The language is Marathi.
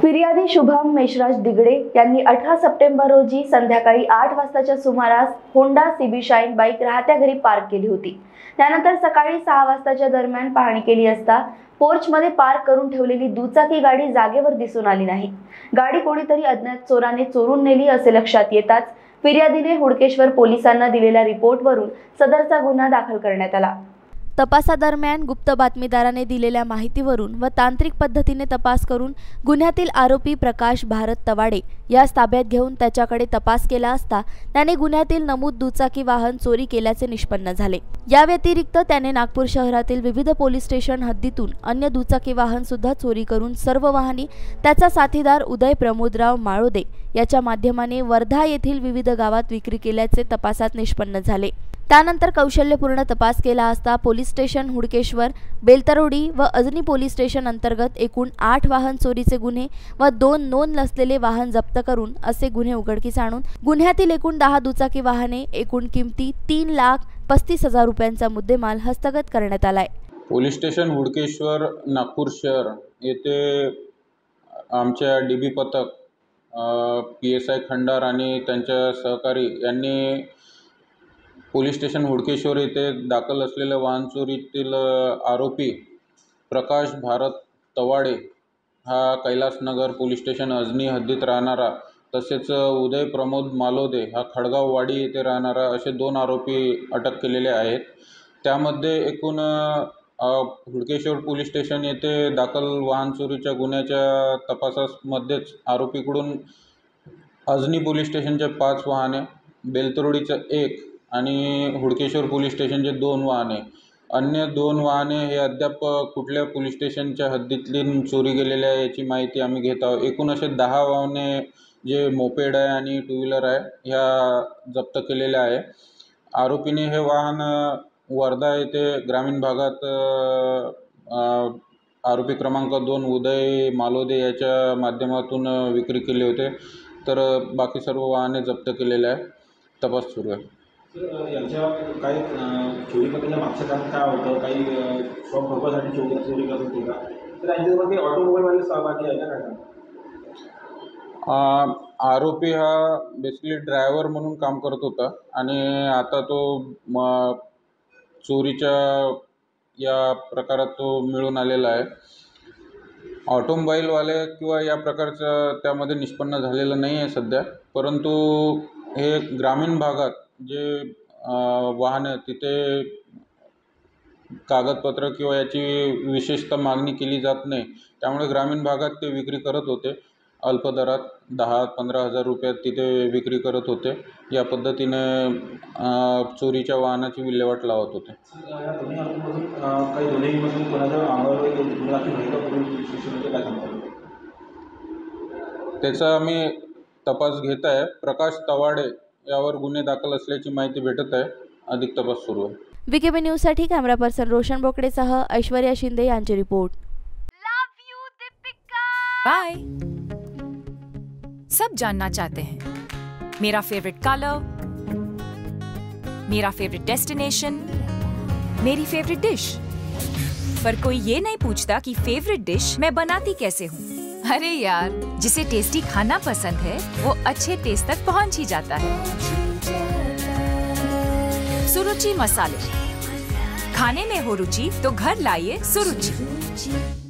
फिर्यादी शुभम मेशराज दिगडे यांनी 18 सप्टेंबर रोजी संध्याकाळी 8 वाजताच्या सुमारास होंडा सीबी शाईन बाईक राहत्या घरी पार्क केली होती। त्यानंतर सकाळी 6 वाजताच्या दरम्यान पाहणी केली असता पोर्चमध्ये पार्क करून ठेवलेली दुचाकी गाडी जागेवर दिसून आली नाही। गाडी कोणीतरी अज्ञात चोराने चोरून नेली असे लक्षात येताच फिर्यादीने हुडकेश्वर पोलिसांना दिलेल्या रिपोर्टवरून सदरचा गुन्हा दाखल करण्यात आला। तपासादरम्यान गुप्त बातमीदाराने दिलेल्या माहितीवरून व तांत्रिक पद्धतीने तपास करून गुन्ह्यातील आरोपी प्रकाश भारत तवाडे यास ताब्यात घेऊन त्याच्याकडे तपास केला असता त्याने गुन्ह्यातील नमूद दुचाकी वाहन चोरी केल्याचे निष्पन्न झाले। या व्यतिरिक्त त्याने नागपूर शहरातील विविध पोलीस स्टेशन हद्दीतून अन्य दुचाकी वाहन सुद्धा चोरी करून सर्व वाहने त्याचा साथीदार उदय प्रमोदराव माळोदे याच्या माध्यमाने वर्धा येथील विविध गावात विक्री केल्याचे तपासात निष्पन्न झाले। त्यानंतर कौशल्यपूर्ण तपास केला असता पोलीस स्टेशन हुडकेश्वर, बेलतरोडी व अजनी पोलीस स्टेशन अंतर्गत एकूण 8 वाहन चोरीचे गुन्हे व 2 नोंद नसलेले वाहन जप्त करून असे गुन्हे उघडकीस आणून गुन्ह्यातील एकूण 10 दुचाकी वाहने एकूण किमती 3,35,000 रुपयांचा मुद्देमाल हस्तगत करण्यात आलाय। पोलीस स्टेशन हुडकेश्वर नागपूर शहर येथे आमच्या डीबी पथक PSI खंडार आणि त्यांच्या सहकारी यांनी पोलीस स्टेशन हुडकेश्वर येथे दाखल असलेल्या वाहन चोरीतील आरोपी प्रकाश भारत तवाडे हा कैलासनगर पोलीस स्टेशन अजनी हद्दीत राहणारा तसेच उदय प्रमोद मालोदे हा खडगाव वाडी येथे राहणारा असे 2 आरोपी अटक केलेले आहेत। त्यामध्ये एकूण हुडकेश्वर पोलीस स्टेशन येथे दाखल वाहन चोरीच्या गुन्ह्याच्या तपासामध्येच आरोपीकडून अजनी पोलीस स्टेशनचे 5 वाहने, बेलतरोडीचं 1 आणि हुडकेश्वर पोलीस स्टेशनचे 2 वाहने, अन्य 2 वाहने हे अद्याप कुठल्या पोलीस स्टेशनच्या हद्दीतली चोरी गेलेल्या आहे याची माहिती आम्ही घेत आहोत। एकूण असे 10 वाहने जे मोपेड आहे आणि 2 व्हीलर आहे ह्या जप्त केलेल्या आहे। आरोपीने हे वाहन वर्धा येथे ग्रामीण भागात आरोपी क्रमांक 2 उदय मालोदे याच्या माध्यमातून विक्री केले होते। तर बाकी सर्व वाहने जप्त केलेले आहे। तपास सुरू आहे। यांच्या काही चोरी करण्याच्या मागचं कारण काय होतं? काही शॉप पर्पजसाठी चोरी करत होते का? तर यांच्यामध्ये ऑटोमोबाईलवाले सहभागी आहे का? काय आरोपी हा बेसिकली ड्रायव्हर म्हणून काम करत होता आणि आता तो चोरीच्या या प्रकारात तो मिळून आलेला आहे। ऑटोमोबाईलवाले किंवा या प्रकारचं त्यामध्ये निष्पन्न झालेलं नाही आहे सध्या, परंतु हे ग्रामीण भागात जे वाहन तिथे कागदपत्र किंवा याची विशेषतः मागणी केली जात नाही, त्यामुळे ग्रामीण भागात ते विक्री करत होते। अल्प दरात 10-15 हजार रुपयात तिथे विक्री करत होते। या पद्धतीने चोरीच्या वाहनाची विल्हेवाट लावत होते। त्याचा आम्ही तपास घेत आहे। प्रकाश तवाडे यावर गुन्हे दाखल असल्याची माहिती भेटत आहे। अधिक तपास सुरू आहे। VKB न्यूज साठी कॅमेरा पर्सन रोशन बोकडेसह ऐश्वर्या शिंदे यांचे रिपोर्ट। बाय। सब जानना चाहते हैं मेरा फेवरेट कलर, मेरा फेवरेट डेस्टिनेशन, मेरी फेवरेट डिश, पर कोई ये नहीं पूछता कि फेवरेट डिश मैं बनाती कैसे हूँ। अरे यार, जिसे टेस्टी खाना पसंद है वो अच्छे टेस्ट तक पहुँच ही जाता है। सुरुचि मसाले, खाने में हो रुचि तो घर लाइए सुरुचि।